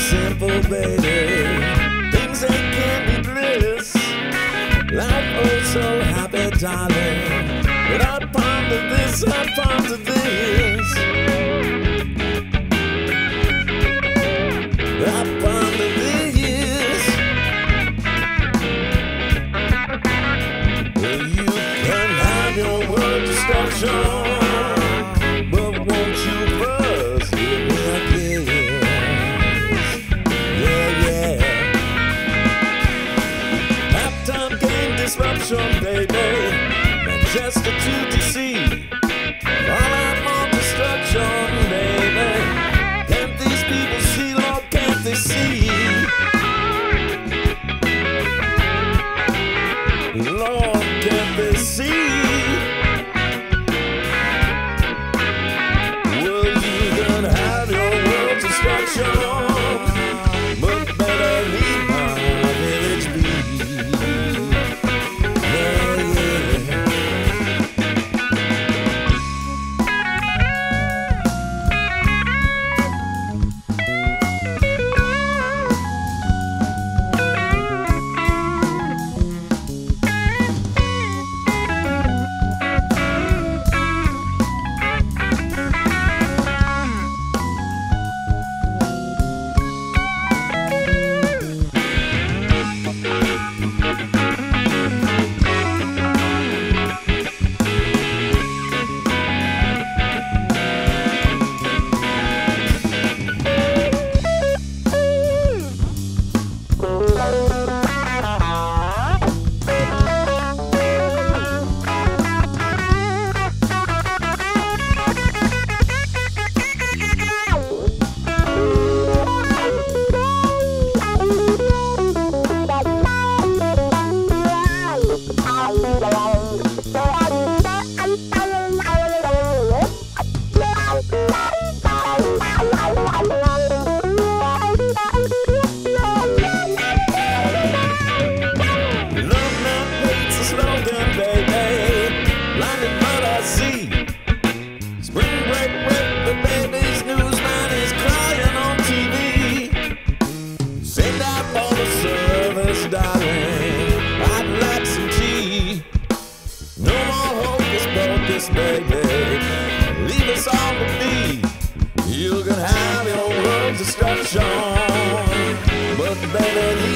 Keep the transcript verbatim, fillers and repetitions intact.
simple, baby. Things that can be bliss. Life oh so happy, darling. But I ponder this, I ponder this. I ponder this. Well, you can have your word destruction. Baby, Manchester to D C, all I'm on destruction, baby. Can't these people see, Lord, can't they see? Lord, can't they see? Well, you can have your world destruction, but better leave my village be. Destruction, but baby